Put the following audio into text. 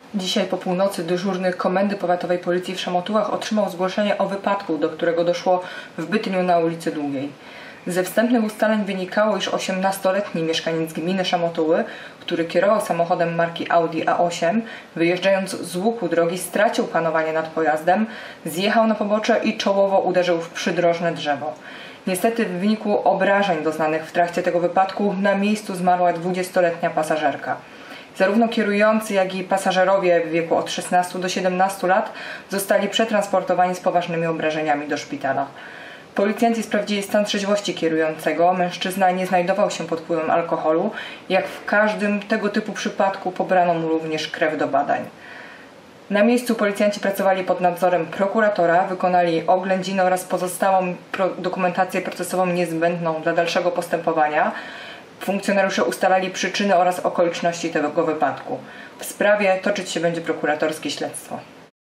Dzisiaj po północy dyżurny Komendy Powiatowej Policji w Szamotułach otrzymał zgłoszenie o wypadku, do którego doszło w Bytyniu na ulicy Długiej. Ze wstępnych ustaleń wynikało, iż 18-letni mieszkaniec gminy Szamotuły, który kierował samochodem marki Audi A8, wyjeżdżając z łuku drogi, stracił panowanie nad pojazdem, zjechał na pobocze i czołowo uderzył w przydrożne drzewo. Niestety w wyniku obrażeń doznanych w trakcie tego wypadku na miejscu zmarła 20-letnia pasażerka. Zarówno kierujący, jak i pasażerowie w wieku od 16 do 17 lat zostali przetransportowani z poważnymi obrażeniami do szpitala. Policjanci sprawdzili stan trzeźwości kierującego. Mężczyzna nie znajdował się pod wpływem alkoholu. Jak w każdym tego typu przypadku pobrano mu również krew do badań. Na miejscu policjanci pracowali pod nadzorem prokuratora, wykonali oględziny oraz pozostałą dokumentację procesową niezbędną dla dalszego postępowania. Funkcjonariusze ustalali przyczyny oraz okoliczności tego wypadku. W sprawie toczyć się będzie prokuratorskie śledztwo.